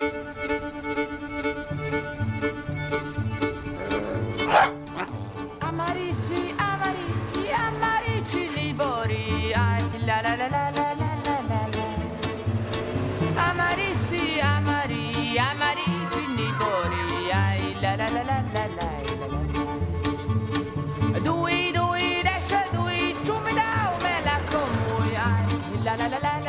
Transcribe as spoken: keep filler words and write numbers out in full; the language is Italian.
Amarissimi, amaricchi, amaricci livori, ai la la la la la la la la la. Amarissi, amari, amaricci livori, ai la la la la la la la la. Dui, dui, desce, dui, tu mi dau me la comui, ai la la la la.